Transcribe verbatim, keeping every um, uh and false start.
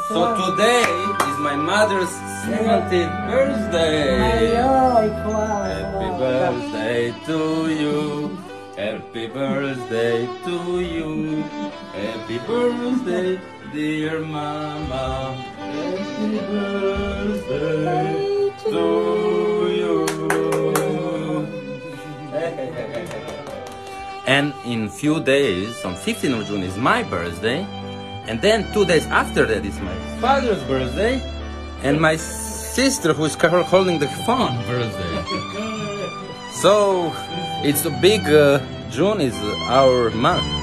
So today is my mother's seventieth birthday. Happy birthday to you. Happy birthday to you. Happy birthday, dear mama. Happy birthday to you. And in few days, on fifteenth of June is my birthday. And then two days after that is my father's birthday. And my sister, who is holding the phone, birthday. So it's a big, uh, June is our month.